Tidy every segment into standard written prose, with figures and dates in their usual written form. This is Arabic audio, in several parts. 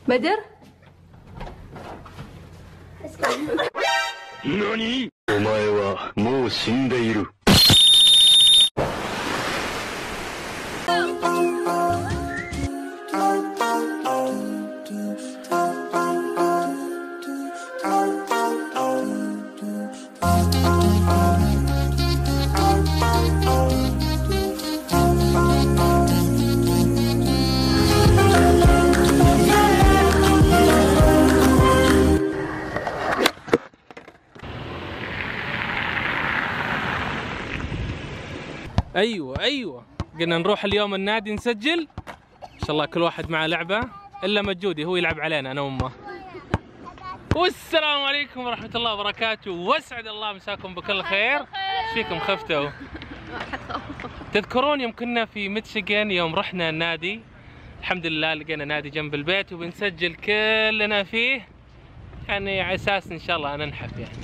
بدر؟ ناني؟ お前はもう死んでいる。 ايوه قلنا نروح اليوم النادي نسجل ان شاء الله. كل واحد معه لعبه الا مجودي هو يلعب علينا انا وامه. والسلام عليكم ورحمه الله وبركاته، واسعد الله مساكم بكل خير. ايش فيكم خفتوا؟ تذكرون يوم كنا في ميشيغان يوم رحنا النادي؟ الحمد لله لقينا نادي جنب البيت وبنسجل كلنا فيه، يعني على اساس ان شاء الله ننحف يعني.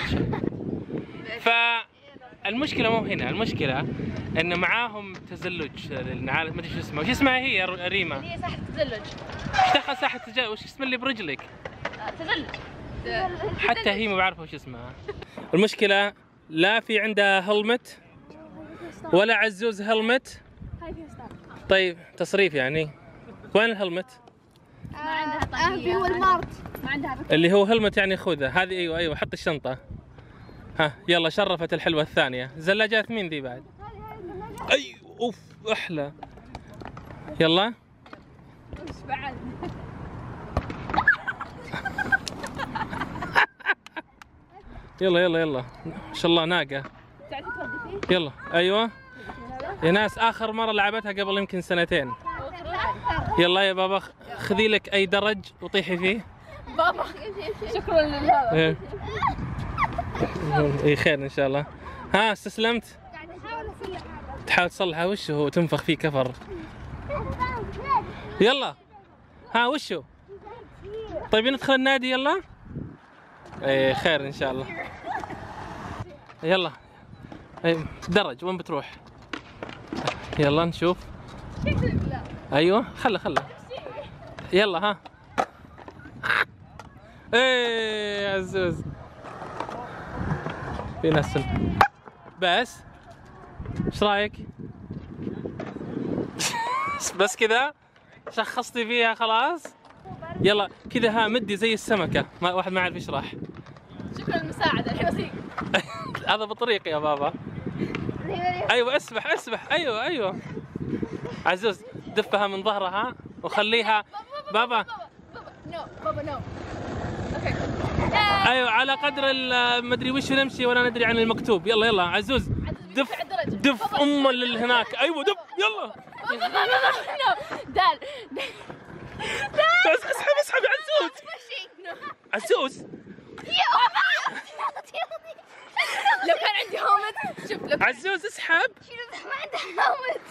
فالمشكله مو هنا، المشكله ان معاهم تزلج، ما ادري شو اسمه، وش اسمها هي ريما؟ هي ساحة التزلج. ايش دخل ساحة التزلج؟ وش اسم اللي برجلك؟ تزلج. حتى هي ما بعرف وش اسمها. المشكله لا في عندها هلمت ولا عزوز هلمت. طيب تصريف يعني. وين الهلمت؟ ما عندها طاقية. هو المارت ما عندها بكرة. اللي هو هلمت يعني خذه. هذه ايوه حط الشنطه. ها يلا شرفت الحلوه الثانيه. زلاجات مين ذي بعد؟ ايوه اوف احلى. يلا وش بعد؟ يلا ما شاء الله ناقه. تعرفي تودي فيه؟ يلا ايوه يا ناس، اخر مره لعبتها قبل يمكن سنتين. يلا يا بابا خذي لك اي درج وطيحي فيه. بابا شكرا لله. اي خير ان شاء الله. ها استسلمت؟ تحاول تصلحها. وش هو تنفخ فيه كفر. يلا ها وش هو؟ طيب ندخل النادي يلا. اي خير ان شاء الله. يلا درج وين بتروح؟ يلا نشوف. ايوه خله يلا ها. ايه يا عزوز في ناس بس ايش رايك؟ بس كذا شخصتي فيها خلاص. يلا كذا ها مدي زي السمكه، ما واحد ما يعرف يشرح. شكرا للمساعدة. الحين أسيق. هذا بطريق يا بابا. ايوه اسبح ايوه عزوز دفها من ظهرها وخليها. بابا نو اوكي. ايوه على قدر المدري وش نمشي ولا ندري عن المكتوب. يلا عزوز دف اللي هناك. ايوه دف يلا. دال اسحب يا عزوز. لو كان عندي هومت شوف لو عزوز اسحب. ما عندي هومت.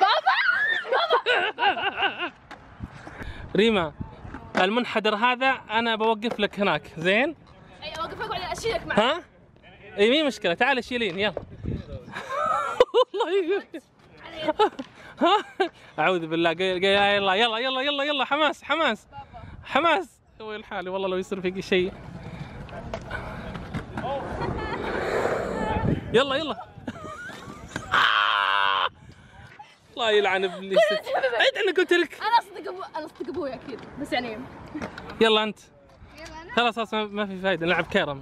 بابا ريما المنحدر هذا انا بوقف لك هناك زين؟ اي اوقف لك وبعدين اشيلك معك. ها؟ اي مي مشكلة تعال شيلين يلا. والله ها اعوذ بالله. يلا حماس ويل حالي والله لو يصير فيك شيء. يلا الله يلعن ابليس. عيد انا قلت لك. انا اصدق ابوي اكيد بس يعني. يلا انت خلاص ما في فايده نلعب كيرم.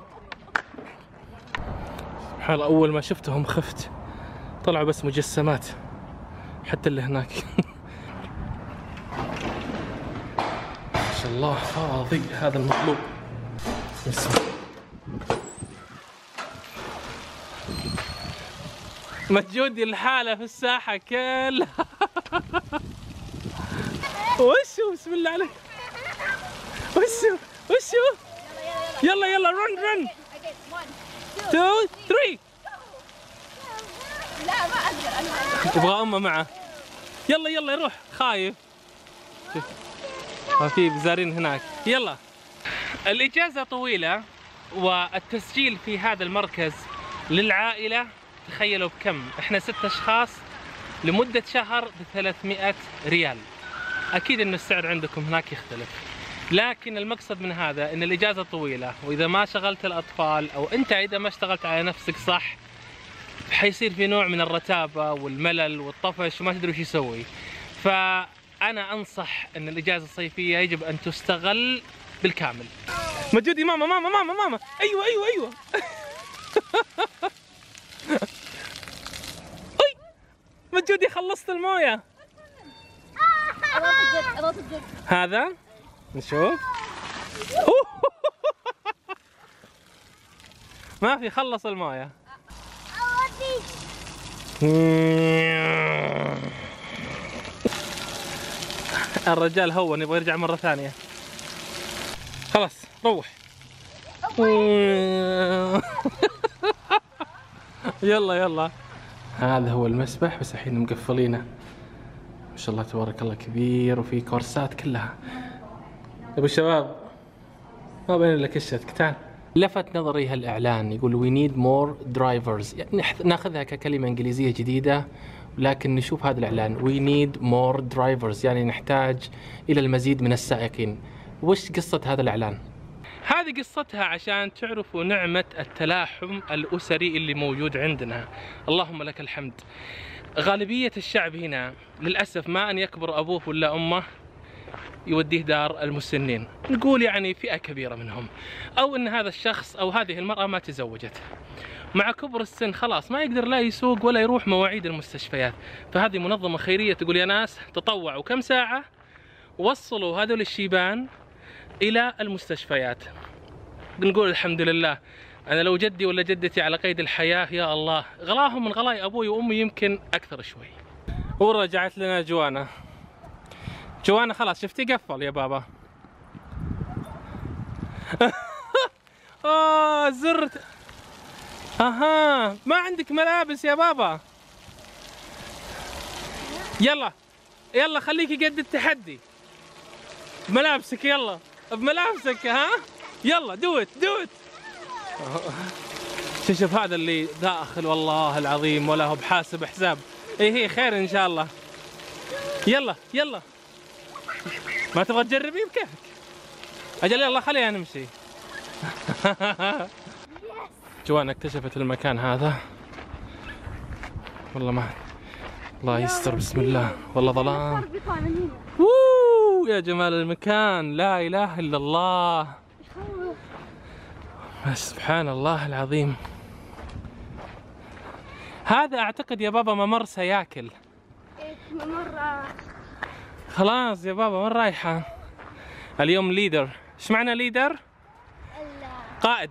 سبحان الله اول ما شفتهم خفت، طلعوا بس مجسمات حتى اللي هناك. ما شاء الله فاضي هذا المطلوب. مجودي الحالة في الساحة كلها. وشو بسم الله عليك. وشو يلا رن 2 3. لا ما اقدر. يبغى امه معه. يلا يروح خايف. في بزارين هناك. يلا الإجازة طويلة والتسجيل في هذا المركز للعائلة تخيلوا بكم؟ احنا 6 اشخاص لمدة شهر ب300 ريال. اكيد ان السعر عندكم هناك يختلف. لكن المقصد من هذا ان الاجازه طويله، واذا ما شغلت الاطفال او انت اذا ما اشتغلت على نفسك صح حيصير في نوع من الرتابه والملل والطفش وما تدري وش يسوي. فانا انصح ان الاجازه الصيفيه يجب ان تستغل بالكامل. مجودي ماما ماما ماما ماما، ايوه ايوه ايوه. اي مجودي خلصت المويه. هذا نشوف. ما في، خلص المويه. الرجال هون يبغى يرجع مرة ثانية. خلاص روح. يلا يلا. هذا هو المسبح بس الحين مقفلينه. ما شاء الله تبارك الله كبير وفي كورسات كلها. ابو الشباب ما بين الا كشتك، تعال. لفت نظري هالاعلان يقول we need more drivers، يعني ناخذها ككلمه انجليزيه جديده لكن نشوف هذا الاعلان we need more drivers يعني نحتاج الى المزيد من السائقين. وش قصه هذا الاعلان؟ هذه قصتها عشان تعرفوا نعمه التلاحم الاسري اللي موجود عندنا. اللهم لك الحمد. غالبيه الشعب هنا للاسف ما ان يكبر ابوه ولا امه يوديه دار المسنين، نقول يعني فئة كبيرة منهم، أو أن هذا الشخص أو هذه المرأة ما تزوجت، مع كبر السن خلاص ما يقدر لا يسوق ولا يروح مواعيد المستشفيات. فهذه منظمة خيرية تقول يا ناس تطوعوا كم ساعة وصلوا هذول الشيبان إلى المستشفيات. نقول الحمد لله. أنا لو جدي ولا جدتي على قيد الحياة يا الله غلاهم من غلاي أبوي وأمي يمكن أكثر شوي. ورجعت لنا جوانا. جوانا خلاص شفتي قفل يا بابا. زرت. اها ما عندك ملابس يا بابا. يلا يلا خليكي قد التحدي بملابسك. يلا بملابسك. ها يلا دوت دوت. شوف هذا اللي داخل والله العظيم ولا هو بحاسب حساب. هي خير ان شاء الله. يلا يلا. ما تبغى تجربي بكيفك. اجل يلا خلينا نمشي. جوانا اكتشفت المكان هذا. والله ما الله يستر بسم الله. والله ظلام. يا جمال المكان لا اله الا الله. سبحان الله العظيم. هذا اعتقد يا بابا ممر سياكل. ممر. خلاص يا بابا وين رايحة؟ اليوم ليدر. ايش معنى ليدر؟ قائد.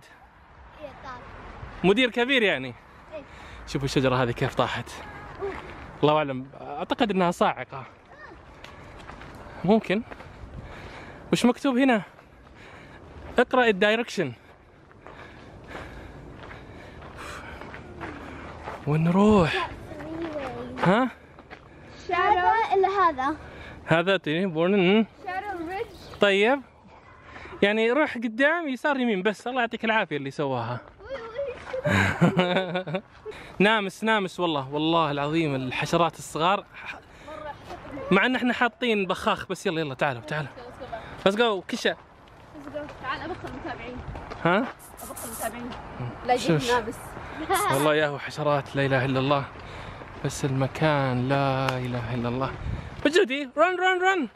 مدير كبير يعني. شوفوا الشجرة هذه كيف طاحت. الله أعلم أعتقد أنها صاعقة. ممكن. وش مكتوب هنا؟ اقرأ الدايركشن. وين نروح؟ ها؟ شارع إلا هذا. هذا بورن. طيب يعني روح قدام يسار يمين بس. الله يعطيك العافية اللي سواها. نامس نامس والله والله العظيم الحشرات الصغار مع ان احنا حاطين بخاخ بس. يلا يلا تعالوا تعالوا. ليتس جو كشة. تعال ابخ المتابعين. ها؟ ابخ المتابعين. لا يجيك نامس. والله يا هو حشرات لا اله الا الله. بس المكان لا اله الا الله. وجودي رن رن رن.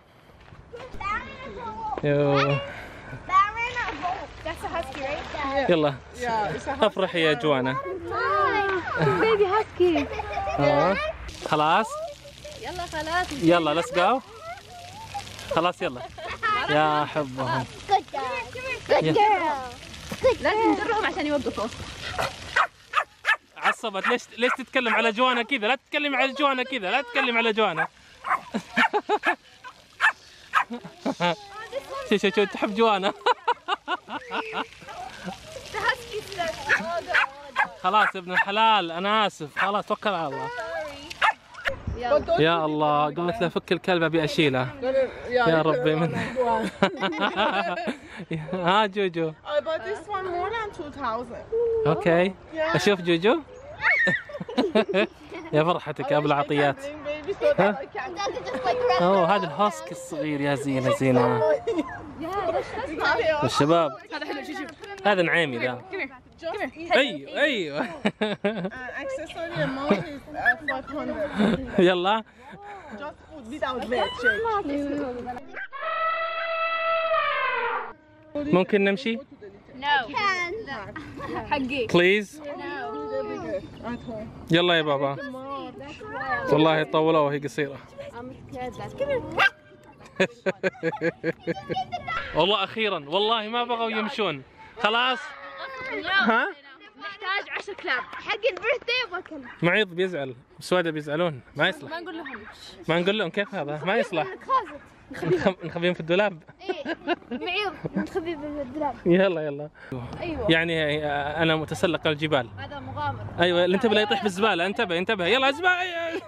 يو. يلا افرحي يا جوانا. بيبي هاسكي. خلاص يلا خلاص. يلا ليتس جو. خلاص يلا يا حبهم. لازم نجرهم عشان يوقفوا. عصبت. ليش تتكلم على جوانا كذا؟ لا تتكلم على جوانا كذا. لا تتكلم على جوانا. شو تحب جوانا. خلاص يا ابن الحلال انا اسف. خلاص توكل على الله. يا الله قلت له فك الكلب ابي اشيله. يا ربي من. ها جوجو. اوكي اشوف جوجو. يا فرحتك يا ابو العطيات. اوه هذا الهاسكي الصغير يا زينه زينه. الشباب هذا حلو شوف. هذا نعيمي ذا. ايوه ايوه. Accessory amount is 500. يلا Just food without veg. ممكن نمشي؟ No. حقي. بليز. At home. يلا يا بابا. والله طولوا وهي قصيرة. والله أخيرا والله ما بغوا يمشون خلاص. ها؟ نحتاج 10 كلاب حق البيرثدي وكل. معيض بيزعل، سوادة بيزعلون، ما يصلح. ما نقول لهم. ما نقول لهم كيف هذا؟ ما يصلح. نخبيهم في الدولاب. ايه معيض نخبيه بالدولاب. يلا يلا. ايوه. يعني أنا متسلق الجبال. هذا مغامر. أيوة اللي انتبه لا يطيح بالزبالة، انتبه انتبه يلا زبالة.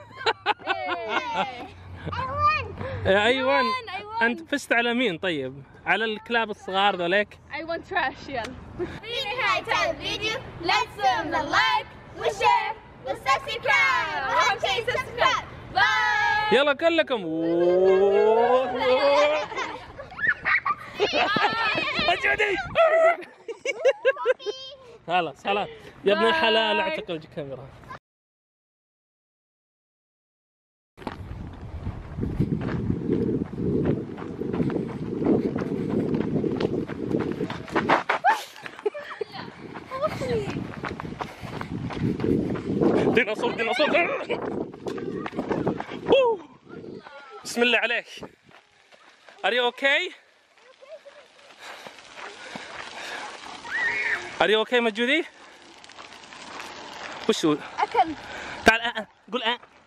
أيوة أنت فزت على مين طيب؟ على الكلاب الصغار ذوليك؟ I want trash يلا. في نهاية هذا الفيديو لا تنسوا من اللايك والشير والسبسكرايب، أهم شيء سبسكرايب. باي. يلا كلكم. أجودي. خلاص خلاص يا ابن الحلال اعتقل الكاميرا. ديناصور ديناصور. بسم الله عليك. Are you okay? Are you okay مجودي؟ وش هو؟ أكل. تعال قول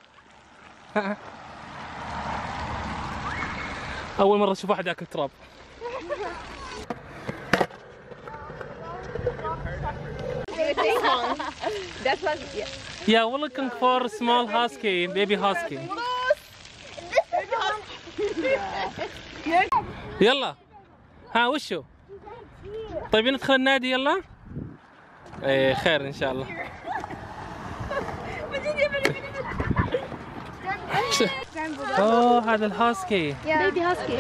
أول مرة أشوف واحد ياكل تراب. That was Yeah, we're looking for small husky, baby husky. يلا ها وشو؟ طيب ندخل النادي يلا؟ ايه خير ان شاء الله. اوه هذا الهاسكي. baby husky.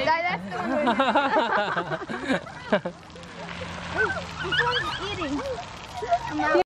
Eating.